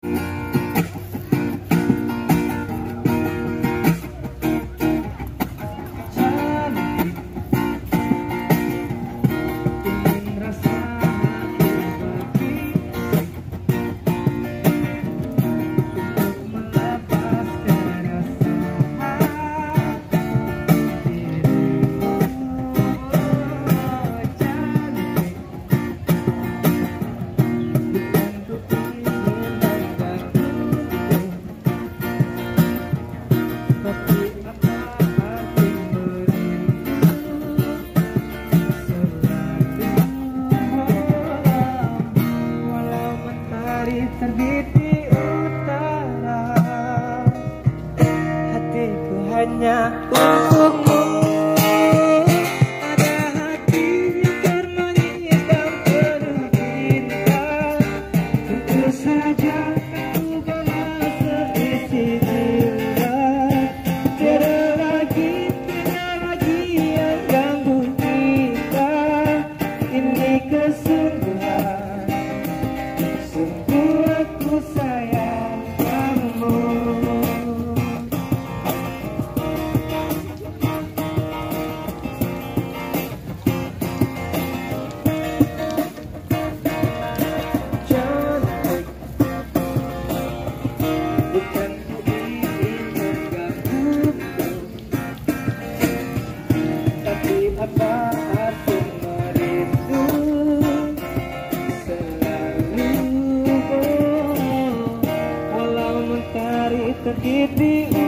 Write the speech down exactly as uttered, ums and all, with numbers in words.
Terbit di utara, hatiku hanya untukmu. Ada hati yang termenyiram penuh cinta, tentu saja aku balas seisi jiwa. Tiada lagi, tiada lagi yang ganggu kita. Ini kesungguhan, sungguh aku sayang kamu. Cantik, bukan ku ingin mengganggumu, tapi apa arti merindu selalu. Walau mentari terbit di